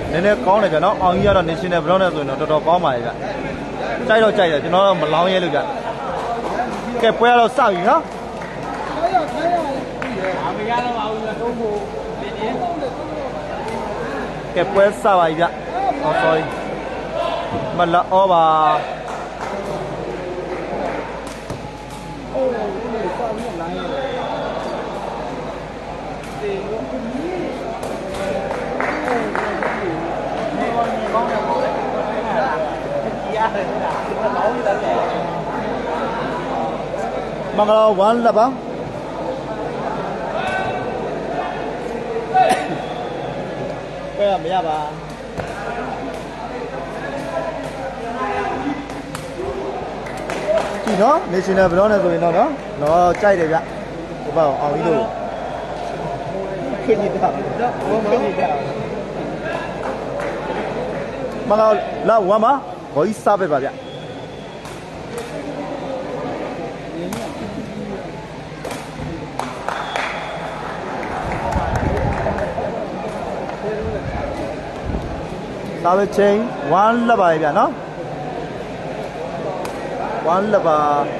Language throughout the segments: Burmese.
nene kawan aja, no, orang India ni sini berapa tu, no, tu kawan aja. Cai, tu no, malang ye juga. Kepoya lo sawi, no? Kepoya sawi aja. Oh sorry. Malah over. Mangala one lah bang. Kaya maya bang. Cino, ni sini berapa tu ini no? No, cai dia ya. Coba, awak itu. Kenapa? Mangala lah, wama, kau isap apa ya? Sabe chain one laba ya no one laba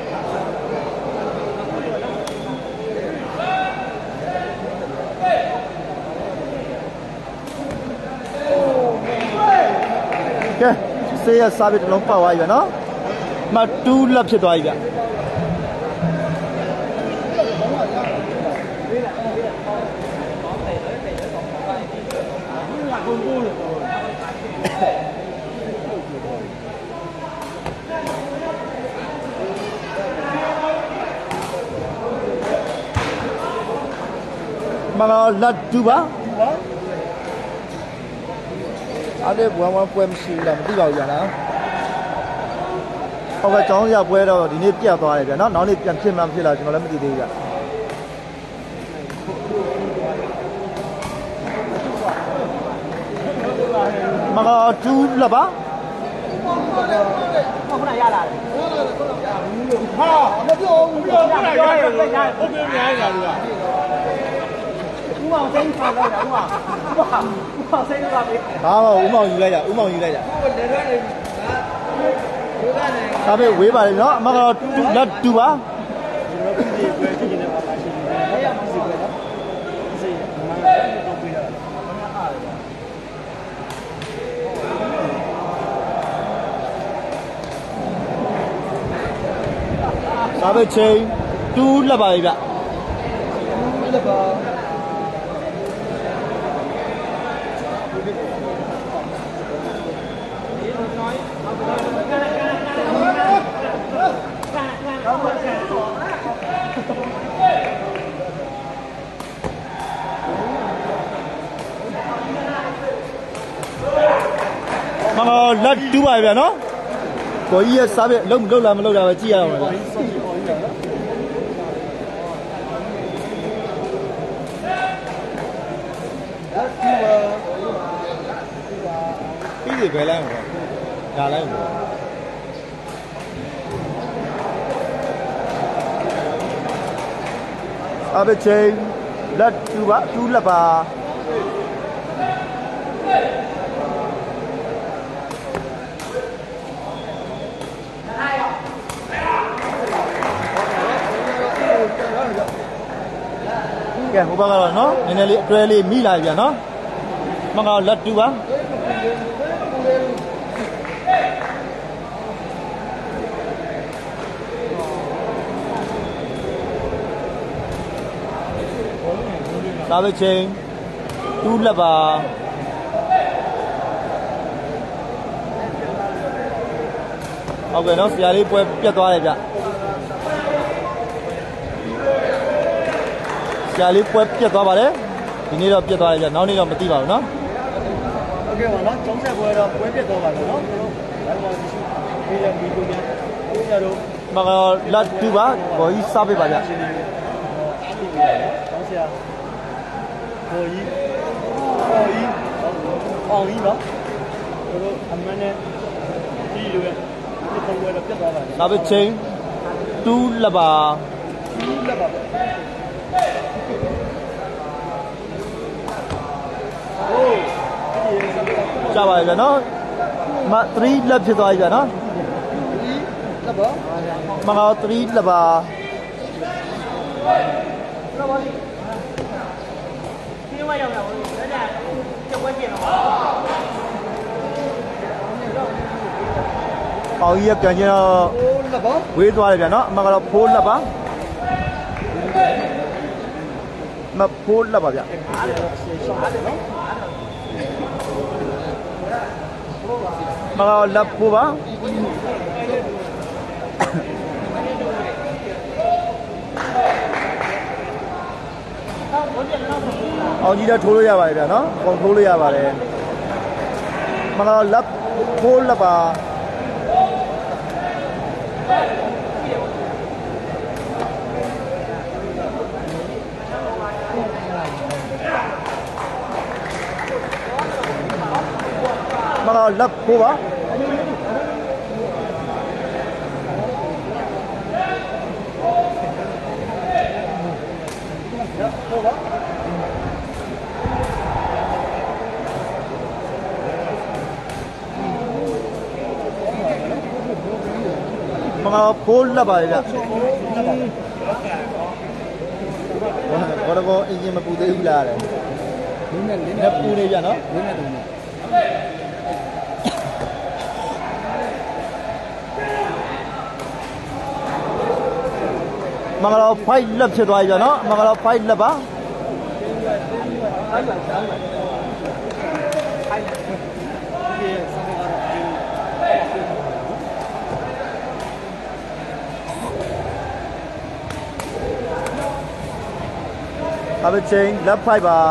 okay saya sabe lompa wa ya no ma two lab ဖြစ်သွားပြီဗျမင်္ဂလာလက်တူပါအဲ့ဒီဘွားပွဲမရှိလားမသိပါဘူးကြာလားဟုတ်ကဲ့ကျောင်းရပွဲတော့ဒီနေ့ပြတ်သွားတယ်ဗျာနော်နောက်နေ့ပြန်ဖြစ်မှဖြစ်လားကျွန်တော်လည်းမသိသေးဘူးဗျမင်္ဂလာတူလက်ပါခုနရလာတယ်ဟာမပြောဘူးပြောရဟုတ်ပြီများရပြီဦးမောင်စိမ့်ထားလိုက်တာဦးမောင်စိမ့်ထားပြီဟာဦးမောင်ယူလိုက်ရဦးမောင်ယူလိုက်ရဒါပဲဝေးပါလေနော်အမကတော့လက်တူပါဒါပဲချိန်တူးလက်ပါလေဗျလက်ပါမင်္ဂလာလက်တူးပါဗျာနော်ကိုကြီးရဲ့စားပဲလုံးလာမလုံးလာပဲကြည့်ရအောင်ဗျာပြီးပြီပဲလိုက်အောင်ဒါလိုက်အောင်အဘချင်းလက်တူပါတူးလက်ပါကဲဟိုဘက်ကတော့နော်နည်းနည်းလေးအတွဲလေးမိလာပြန်နော်မင်္ဂလာလက်တူပါဒါပဲချင်းတူးလက်ပါဟုတ်ကဲ့နော်ဆရာလေးပွဲပြတ်သွားတယ်ဗျဆရာလေးပွဲပြတ်သွားပါတယ်ဒီနေ့တော့ပြတ်သွားတယ်ဗျနောက်နေ့တော့မသိပါဘူးနော်ဟုတ်ကဲ့ပါနော်ကျောင်းဆက်ပွဲတော့ပွဲပြတ်သွားပါတော့နော်ဒါမှမဟုတ်ဒီရမီကိုများဦးရတော့မင်္ဂလာလက်တူပါဘောကြီးစားပေးပါဗျအားပေးပါနော်ဆရာဘောကြီးအောင်ကြီးနော်တို့အမှန်နဲ့ဒီလိုရဲ့ဒီပုံပွဲတော့ပြတ်သွားပါတယ်ဒါပဲချင်းတူးလက်ပါโอ้จ้าไปกันเนาะมา3เล็บဖြစ်သွားပြီဗျာနော်လက်ပါမကော3လက်ပါပြေးဝရောက်တာဘူးဒါကြချက်ဝဲပြင်တော့ပေါကြီးကပြန်ချင်းတော့လက်ပါဝေးသွားတယ်ဗျာနော်အမကတော့ဖိုးလက်ပါမဖိုးလက်ပါဗျာမကောလက်ဖိုးပါအောင်ကြီးတော့ထိုးလို့ရပါတယ်ဗျာနော်ပုံထိုးလို့ရပါတယ်မကောလက်ဖိုးလက်ပါမကောလက်ဖိုးပါမကောဖိုးလက်ပါလေဗျဘောတော့အင်ဂျင်မပူသေးဘူးလားတဲ့နင်းနဲ့ပူနေဗျာနော်နင်းနဲ့တုံးနေမင်္ဂလာ5လက်ဖြစ်သွားပြီဗျာနော်မင်္ဂလာ5လက်ပါအဘချင်းလက်5ပါ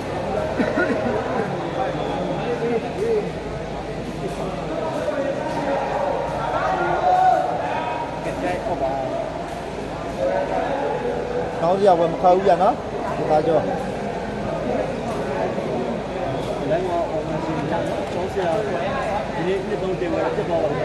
နောက်ရဝယ်မခါဘူးဗျာနော်ဒီခါကြောလည်းမောအောင်မရှိဘူးကျောင်းဆရာဒီနေ့နှစ်သုံးတင်ဝယ်တက်သွားပါဘူး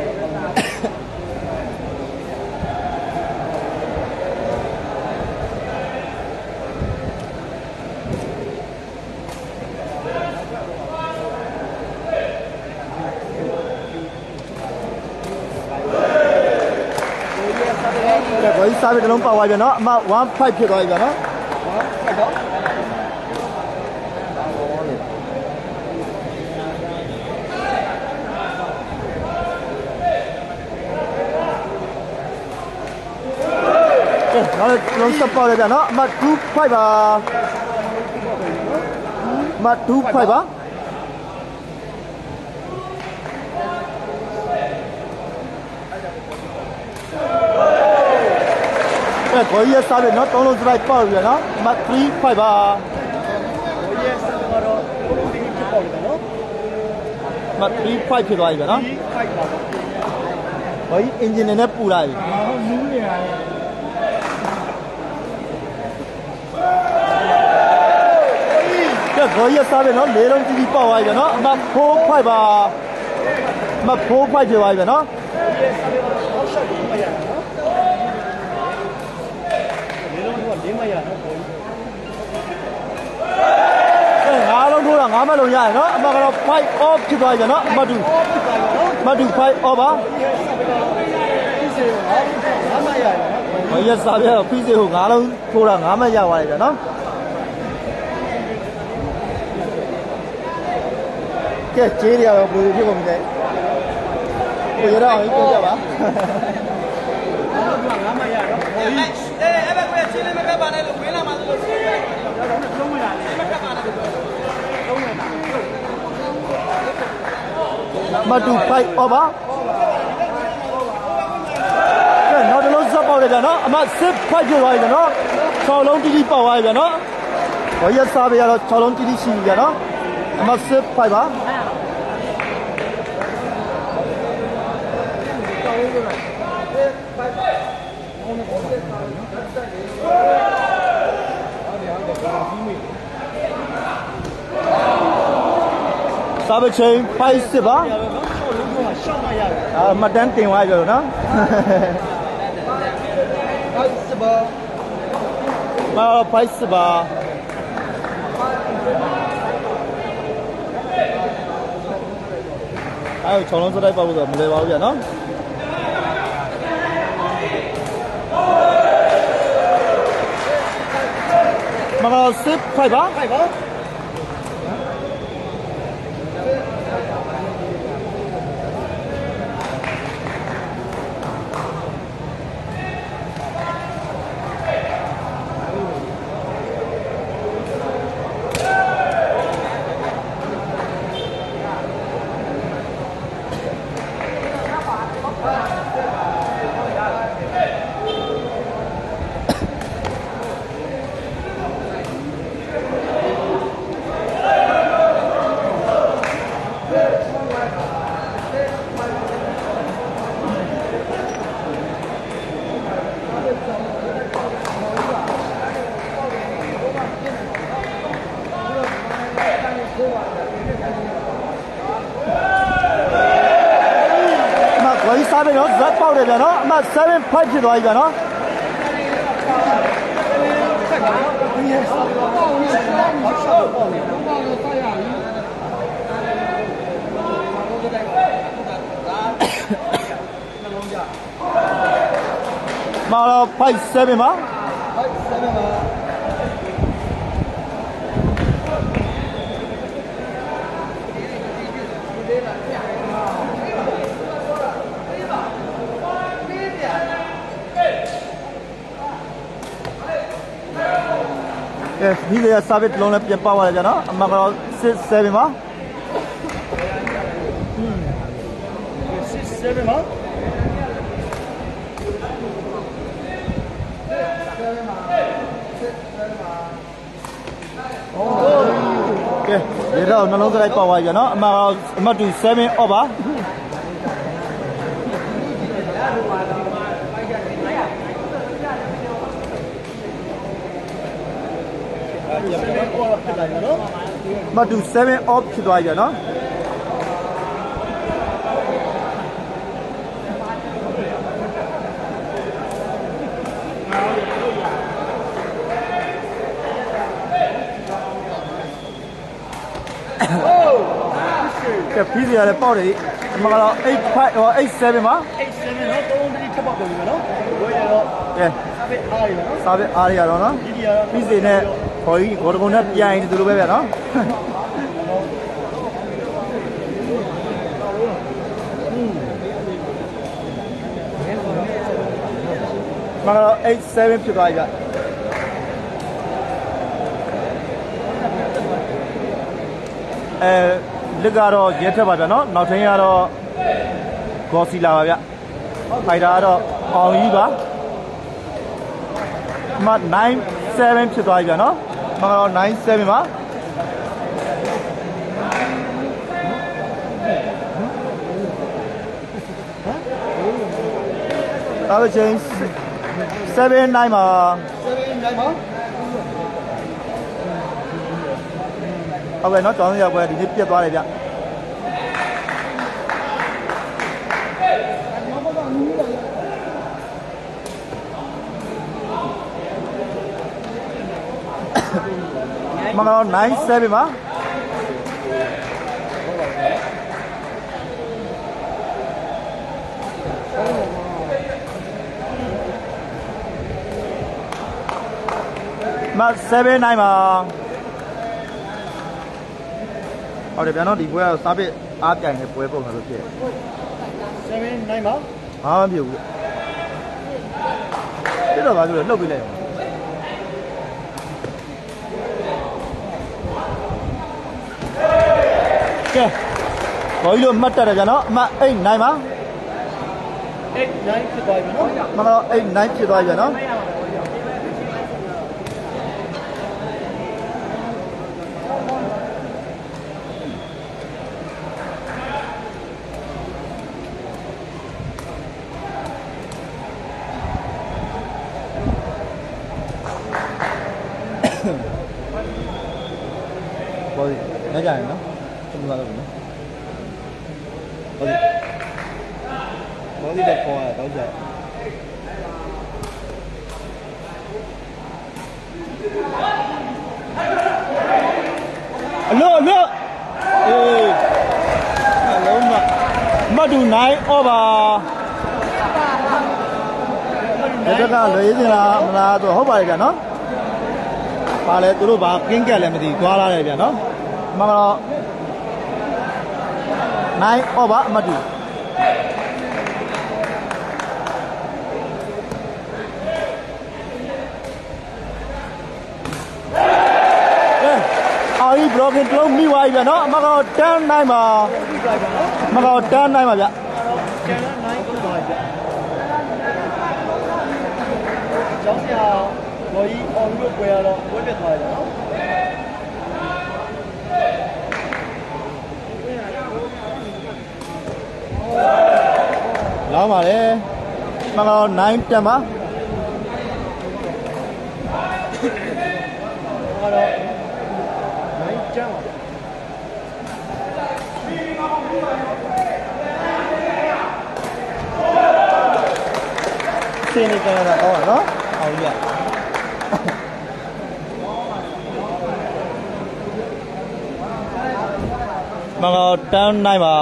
ကိုကြီးစားပြီးတလုံးပေါက်သွားပြန်နော်အမ15ဖြစ်သွားပြီဗျာနော်15တော့နောက်လုံးစပေါက်လိုက်ဗျာနော်အမ25ပါအမ25ပါကိုကြီးစားတယ်နော်3လုံးစလိုက်ပေါက်ပြီနော်မ35ပါကိုကြီးစားတော့ဘုံဒီဖြစ်ပေါက်တယ်နော်မ35ဖြစ်သွားပြီနော်35ပါကိုကြီးအင်ဂျင်နဲ့ပူလာပြီနူးနေရတယ်ကိုကြီးစားတယ်နော်4လုံးကြီးပေါက်သွားပြီနော်အမ45ပါမ45ဖြစ်သွားပြီနော်လေးမရတော့ပေါ်ငါးလုံးထိုးတာငါးမလုံးရရနော်အမကတော့5 off ဖြစ်သွားကြနော်မတူ5 off ပါဖိစေကိုငါးမရရနော်ဘယ်ရစားပြဖိစေကိုငါးလုံးထိုးတာငါးမရသွားတယ်နော်ကဲကျေးရတော့ဘယ်လိုဖြစ်ကုန်ပြီလဲကိုရတော့ပြောကြပါငါးမရတော့အဲ့ဘက်ကိုချင်းလေးမကပ်ပါနဲ့လို့ဝင်းလာမှဆိုလို့လုံးဝင်လာတယ်မကပ်ပါနဲ့လို့လုံးဝင်လာမတူ5 over ကဲနောက်တစ်လုံးစပ်ပေါက်တယ်ဗျာနော်အမ6 5ပြသွားပြီဗျာနော်6လုံးတီးတီးပေါက်သွားပြီဗျာနော်ဘာရစားပြရတော့6လုံးတီးတီးရှိပြီဗျာနော်အမ6 5ပါစားပချင်း5 စစ်ပါမတန်းတင်သွားကြလို့နော်5 စစ်ပါ5 စစ်ပါကအဲ6လုံးစတိုက်ပေါက်လို့ဆိုမလဲပါဘူးဗျာနော်မကတော့စစ်ဖိုက်ပါစားပြီနော်ဇက်ပေါက်တယ်ဗျာနော်အမှ7-5ဖြစ်သွားပြီဗျာနော်မာတော့5-7ပါဒီလေစာဗစ်လုံးနဲ့ပြန်ပေါက်ရတယ်ကျွန်တော်အမှကတော့6-7ပါ6-7ပါကဲဒီတော့နှလုံးစလိုက်ပေါက်သွားပြီနော်အမှကတော့အမှတ်2 7 off ပါမတူ7 off ဖြစ်သွားပြီနော်ကဲပြီးစီရတယ်ပေါက်တယ်အမကတော့8-5 or 8-7ပါ8-7နော်3-3ထပ်ပေါက်တယ်နော်ဝယ်ရတော့ကဲစာဗစ်အားရတော့နော်ပြီးစီနဲ့ခေါ်ကြီးဂေါ်တကုံနဲ့ပြိုင်နေသူလိုပဲဗျာနော်မကတော့8-7ဖြစ်သွားပြီဗျလက်ကတော့ရဲထက်ပါဗျာနော်နောက်ထင်းကတော့ဂေါ်စီလာပါဗျဖိုက်တာကတော့အောင်ကြီးပါမ9-7ဖြစ်သွားပြီဗျာနော်မကတော့9-7ပါဒါပဲချင်း7-9ပါ7-9ပါဟုတ်ကဲ့နော်ကျောင်းရောက်ပွဲဒီနေ့ပြတ်သွားတယ်ဗျမကတော့9-7ပါမ7-9ပါဟုတ်တယ်ဗျာနော်ဒီပွဲကတော့စားပစ်အားပြိုင်တဲ့ပွဲပုံစံလို့ဖြစ်တယ်7-9ပါဘာမှမဖြစ်ဘူးပြတော့ပါလို့လှုပ်ပေးလိုက်အောင်ကဲဘောကြီးလို့မှတ်တတ်တယ်ဗျာနော်အမှတ်8-9ပါ8-9ဖြစ်သွားပြီနော်မကတော့8-9ဖြစ်သွားပြီဗျာနော်ဘောကြီးညကြရင်နော်သမီးပါလို့နော်ဘောကြီးလည်းခေါ်ရတော့ကြအလို့အေးအလုံးမတူ9 over ဒီဘက်ကလွေးစင်လားမလားဆိုဟုတ်ပါတယ်ဗျာနော်ပါလေသူတို့ဘာကင်းကက်လည်းမသိသွားလာတယ်ဗျာနော်မှန်တော့9 over အမှတ်တူအာဒီဘလော့ကင်လုံးမိသွားပြီဗျာနော်အမှကတော့10 9ပါမကတော့10 9ပါဗျာ10 9ကိုသွားပြီဗျာကျောင်းဆရာဘော်ကြီးအောင်လို့ပွဲရတော့ပွဲပြတ်သွားတယ်နော်လောင်းပါလေမကတော့9တက်ပါကတော့9ကျန်းပါစင်းနေကြတာတော့နော်အောင်ရမကတော့တန်းနိုင်ပါ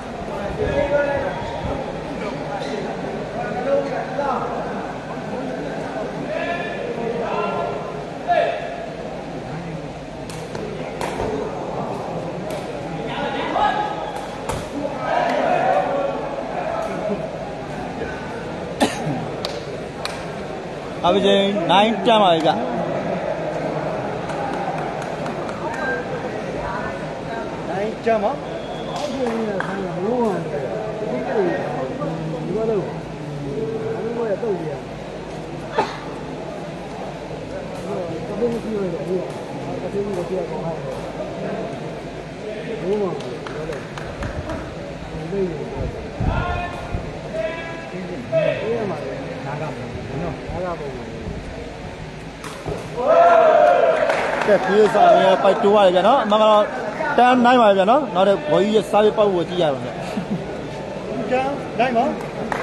အပချင်း9တန်းပါပြီဗျ9ကျန်းပါအောက်ကျင်းနေတာဆိုင်ကလုံးဝဒီကိဒီဘာလို့အဲ့လိုရတော့ရတော့ဘယ်လိုကြည့်ရလဲဒီအတင်းကိုကြည့်ရအောင်ဟာလုံးဝဘာလို့ဒီလိုအေးမှာနားကနော်နားကပုံကဲပြေးစားရပိုက်တိုးရတယ်ဗျာနော်အမှန်ကတော့တန်းနိုင်ပါဗျာနော်နောက်တော့ဘော်ကြီးရဲ့စားရပောက်ကိုကြည့်ရအောင်ဗျာတန်းနိုင်ပါ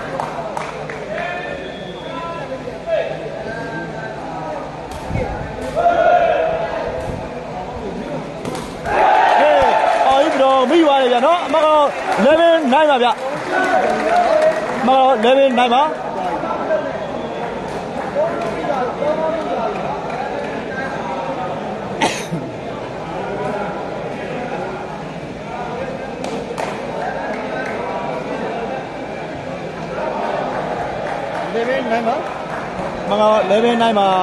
အော်ဒီတော့မိသွားတယ်ဗျာနော်အမှန်ကတော့11နိုင်ပါဗျာအမှန်ကတော့11နိုင်ပါ9ပါမငါ11 9ပါ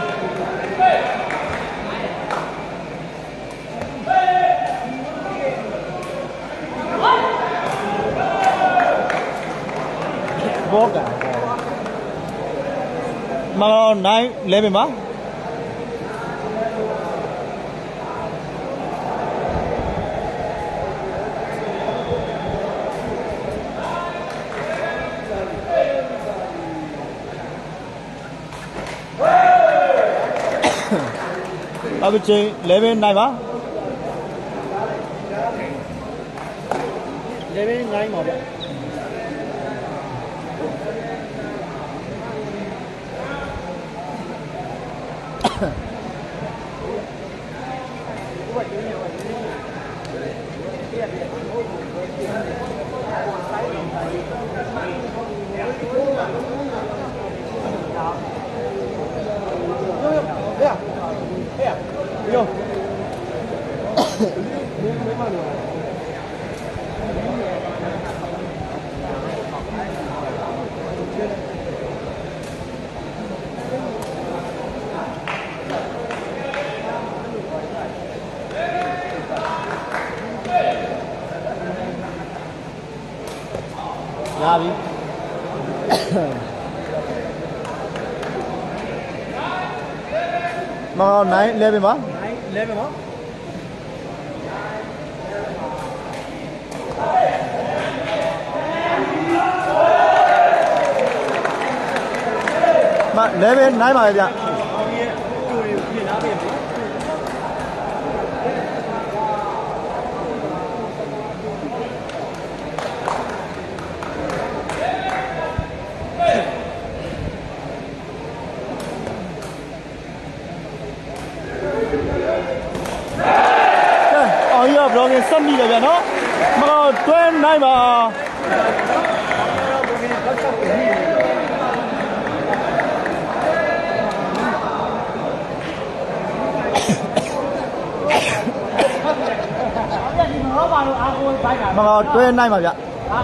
ဘောကမငါ9 11ပါအပချင်း11 9ပါ11 9ပါဗျ哟，没慢点。ရပြီမ9 11ပါ11ပါမ11 9ပါပဲဗျဘလော့ကင်ဆက်မိတယ်ဗျာနော် Mà tuyên này mà tuyên này mà vậy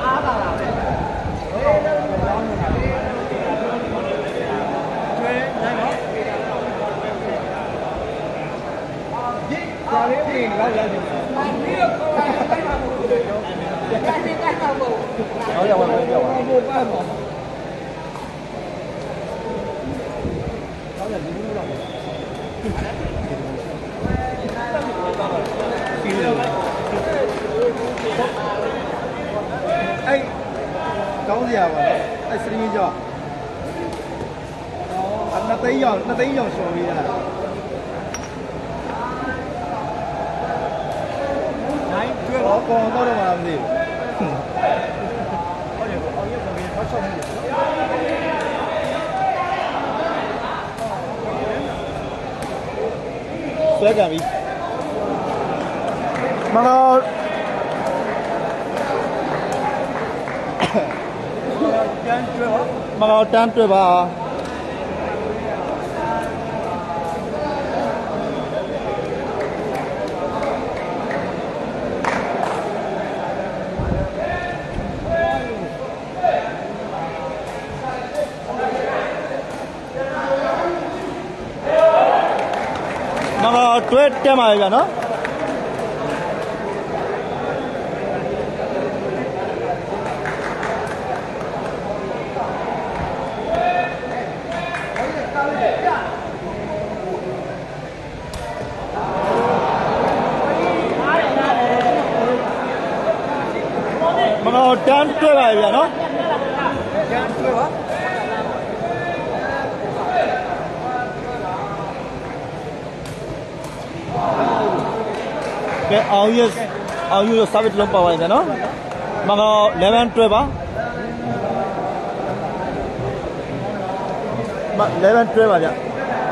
ấy có gì à vậy ấy xin đi cho nó thấy dòng sổ đi à đấy chưa có con đâu mà làm gì Sudah kami. Mga tan trưa ba. Mga tweet क्या मारेगा ना mga tan tweet मारेगा ना cái ao như sao biết lông bao nhiêu nó mà nó lemon tree ba mà lemon tree ba vậy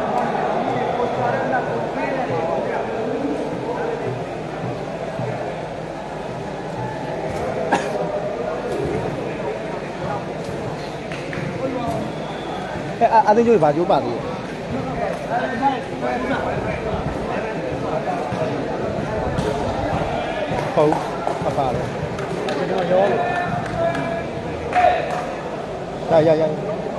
anh thấy vui bà chú bà gì Phâu, apa rồi? Dạ.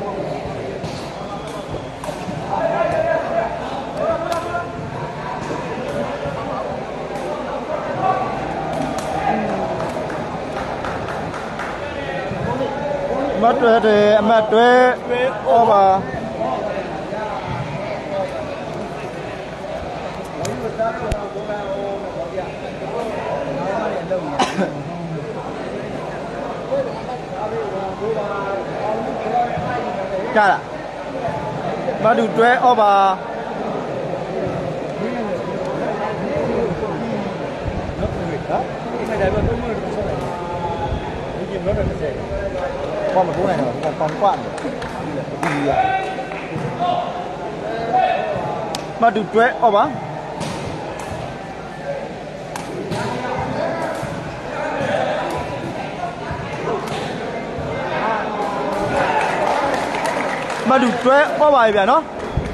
Mất rồi thì mất rồi, ô bà. Chà là mà đủ tre ô bà con một cú này rồi còn quạn gì à mà đủ tre ô bà mà đủ tre ô bài vậy nó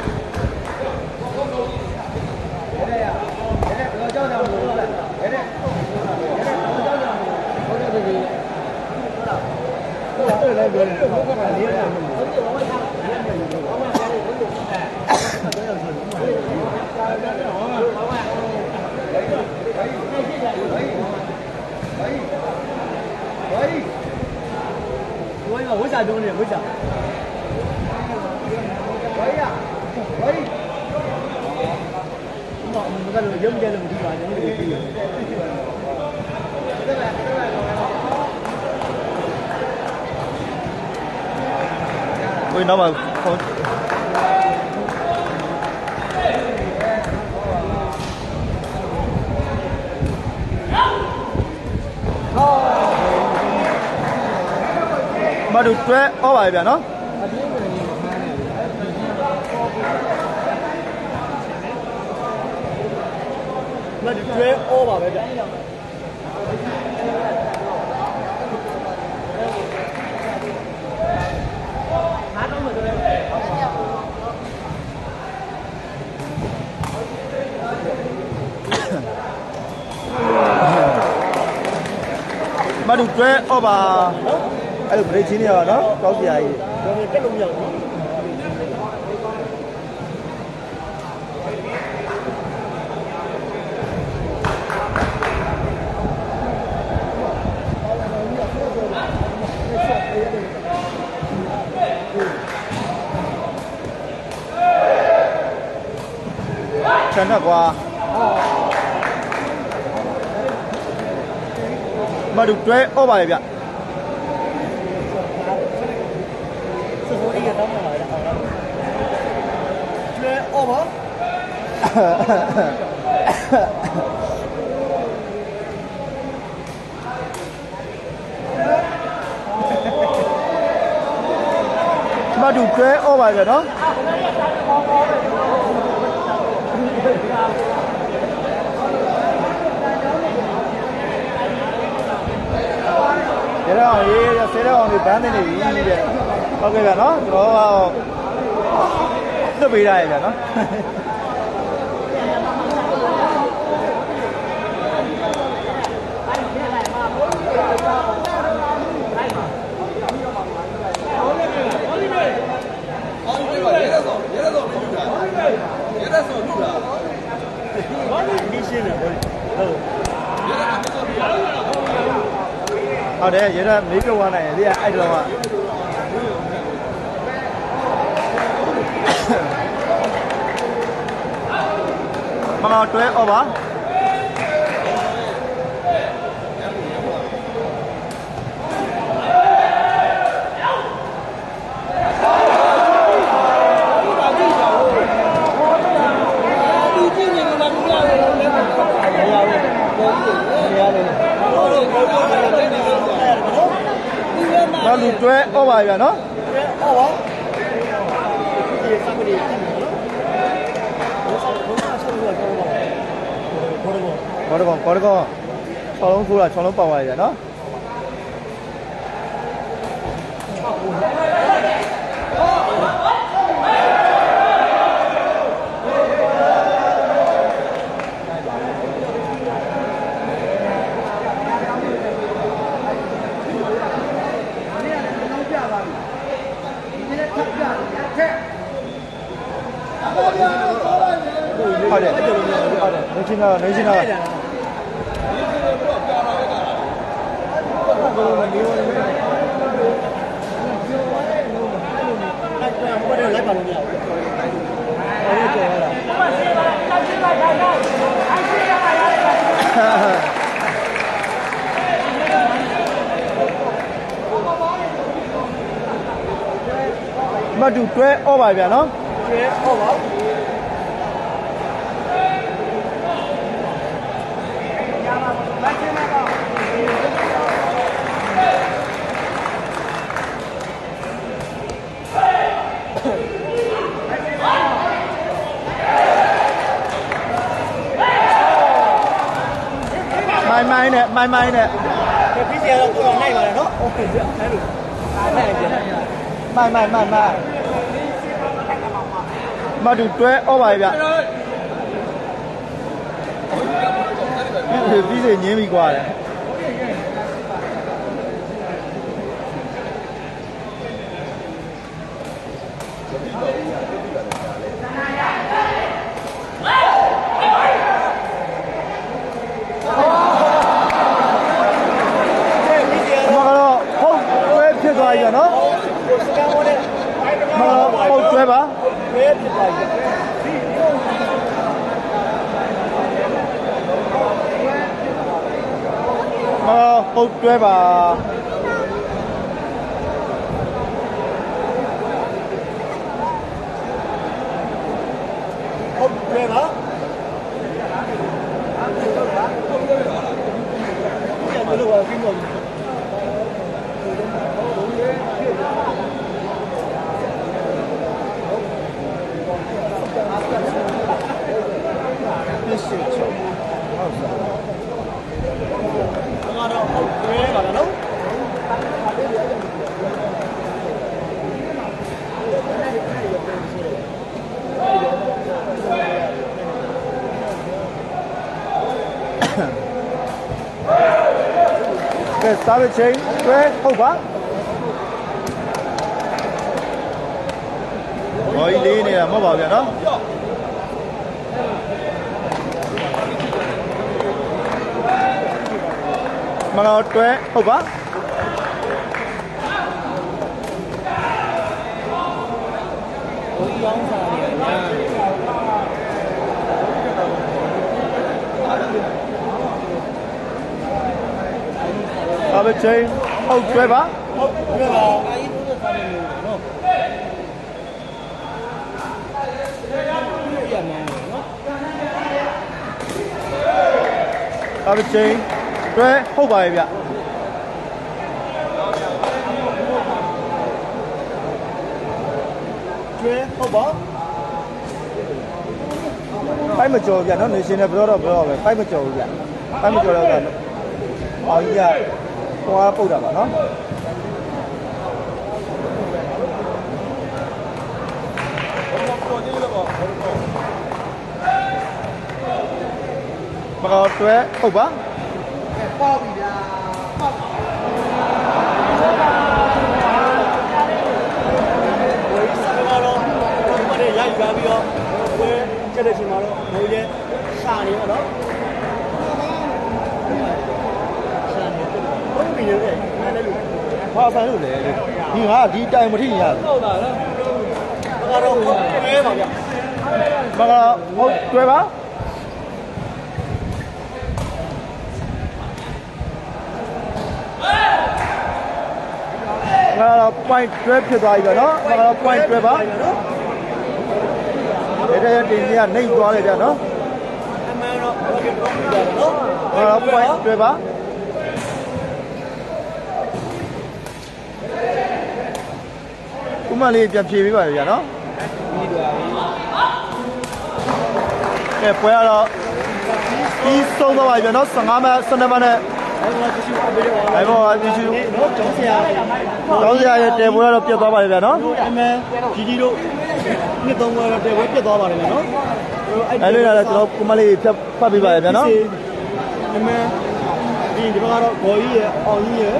Hối xài luôn nè, hối xài. Người ta lừa giống như là một cái giống như cái ui nó mà không mà được tre ô bài vậy nó mà được tre ô bài vậy တူတွဲဩဘာအဲ့လိုဘရိတ်ချင်းတွေပါနော်ကောက်ပြာကြီးတက်လို့မရဘူးချန်တော့ကွာမတူတွဲဩပါလေဗျစိုးစိုးအေးတော့မှာလားတွဲဩပါမတူတွဲဩပါလေနော်ရအောင်ရေးရဆဲတော့အောင်ဒီဘန်းနေနေပြီတဲ့ဟုတ်ကဲ့ဗျာနော်ကျွန်တော်လွတ်ပေးရရဗျာနော်ဟုတ်တယ်ရရမေးပြောသွားနိုင်တယ်အဲ့တော့ကမမတွဲဩပါမလူတွဲဩပါဗျာနော်တွဲဩပါဒီစပရီကြည့်နော်ဘောတော့6လုံးဆိုးတာ6လုံးပေါက်သွားပြီဗျာနော်ဟုတ်တယ်နေချင်းနာနေချင်းနာလိုက်ပါလို့မရဘူး။အဲ့ဒါကြော်လာ။မတူတွဲဩပါဗျာနော်။တွဲဩပါ။မိုင်းနဲ့ပြီးစီကတော့ကိုယ်နိုင်ပါတယ်နော်โอเคပြအဲ့လိုနိုင်တယ်မိုင်းမတူတွဲဩပါဗျပြီးစီညင်းပြီးกว่าတယ်ဖြစ်သွားပြီနော်စကန်ဝနဲ့ပုတ်ကျွဲပါကျွဲဖြစ်သွားပြီပုတ်ကျွဲပါပုတ်ကျွဲပါပြန်လို့ပါပြီးတော့ကဲစားပဲချင်းတွဲဟုတ်ပါဘောကြီးလေးနေတာမဟုတ်ပါဘူးဗျာနော်မတော်တွဲဟုတ်ပါဘောကြီးအောင်စားနေတယ်စားပဲချင်းဟုတ်တွဲပါဟုတ်တွဲပါအားကြီးလို့စားနေလို့နော်အဘချင်းတွဲဟုတ်ပါရဲ့ဗျတွဲဟုတ်ပါဖိုက်မကြော်ဗျနော်နေရှင်နဲ့ဘယ်တော့ပဲဖိုက်မကြော်ဘူးဗျဖိုက်မကြော်တော့အော်ကြီးကဟွာပုတ်တာပါနော်မတော်တွဲဟုတ်ပါပေါ့ပြီလားဝေးစားတော့ဒီမှာရယူလာပြီးတော့ဝေးကျတဲ့ချိန်မှာတော့ဘိုးရဲ့ရှာနေတော့နော်ရှာနေတော့ဘုံပြီးနေတယ်နားလည်းလို့ဘာဆိုင်လို့လဲဒီငါဒီတိုင်မထိရဘူးဟုတ်တာလားမကတော့တွဲပါဗျမကဟုတ်တွဲပါငါတော့ point တွဲဖြစ်သွားပြီပဲเนาะငါတော့ point တွဲပါတဲ့တင်ကြီးကနေသွားတယ်ဗျာเนาะအမှန်တော့ဟုတ်ကဲ့တော့เนาะငါတော့ point တွဲပါဥမလေးပြန်ဖြေပေးပါဗျာเนาะပြီးသွားပြီကဲပွဲတော့ပြီးဆုံးသွားပါပြီဗျာเนาะ15မှတ်12မှတ်နဲ့အဲ့ဘောအတူနော်ကျောင်းဆရာရဲ့တဲပွဲတော့ပြတ်သွားပါလေဗျာနော်အမှန်ကြီးတို့နှစ်သုံးပွဲတော့တဲပွဲပြတ်သွားပါတယ်ဗျာနော်အဲ့လိုလည်းကျွန်တော်ကုမလေးဖြတ်ဖတ်ပေးပါရဗျာနော်အမှန်ဒီဘက်ကတော့ဂေါ်ကြီးရဲ့အောင်ကြီးရဲ့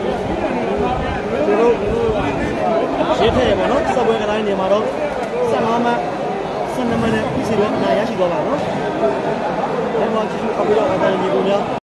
ကျွန်တော်ရှင်းထဲပေါ့နော်စပွဲကတိုင်းနေမှာတော့15မှတ်12မှတ်နဲ့ပြည်စီတော့အနာရရှိသွားပါတော့အဲ့ဘောကြီးအခုတော့အတိုင်းညီကိုများ